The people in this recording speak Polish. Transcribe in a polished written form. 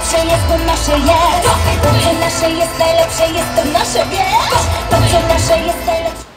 nasze jest, bo nasze jest. To co nasze jest najlepsze, jest to nasze, wiesz. To co nasze jest najlepsze.